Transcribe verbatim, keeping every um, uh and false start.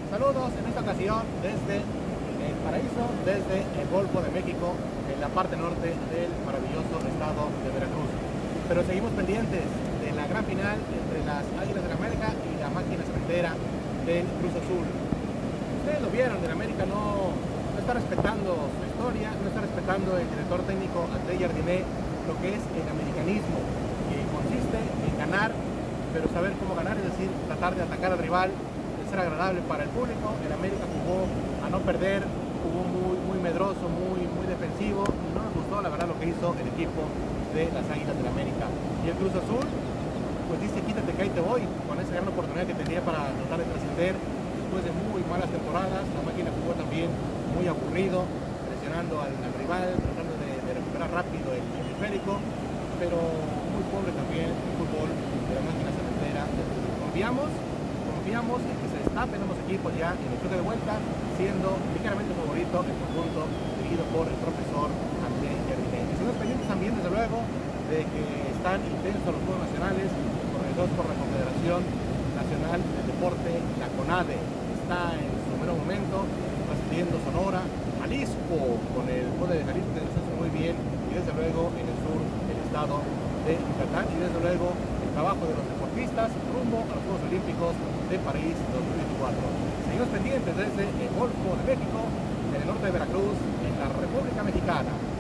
Saludos en esta ocasión desde el paraíso, desde el Golfo de México, en la parte norte del maravilloso estado de Veracruz. Pero seguimos pendientes de la gran final entre las Águilas del América y la máquina cementera del Cruz Azul. Ustedes lo vieron, el América no, no está respetando su historia, no está respetando el director técnico André Jardiné, lo que es el americanismo, que consiste en ganar, pero saber cómo ganar, es decir, tratar de atacar al rival, de ser agradable para el público. El América jugó a no perder, jugó muy, muy medroso, muy, muy defensivo, y no nos gustó la verdad lo que hizo el equipo de las Águilas del América. Y el Cruz Azul, pues dice quítate que ahí te voy, con esa gran oportunidad que tenía para tratar de trascender después de muy malas temporadas. La máquina jugó también muy aburrido, presionando al, al rival, tratando de, de recuperar rápido el hemisférico, pero muy pobre también el fútbol de la máquina cementera. Confiamos, confiamos en que se destapen ambos equipos ya en el choque de vuelta, siendo ligeramente favorito el conjunto dirigido por el profesor André Jardiné. Y seguimos pendientes también, desde luego, de que están intensos los Juegos Nacionales organizados por la Confederación Nacional del Deporte, la CONADE. Está en su mero momento, transmitiendo Sonora, Jalisco, con el Juego de Jalisco que nos hace muy bien, y desde luego en el sur del estado de Yucatán, y desde luego el trabajo de los deportistas rumbo a los Juegos Olímpicos de París dos mil veinticuatro. Seguimos pendientes desde el Golfo de México, en el norte de Veracruz, en la República Mexicana.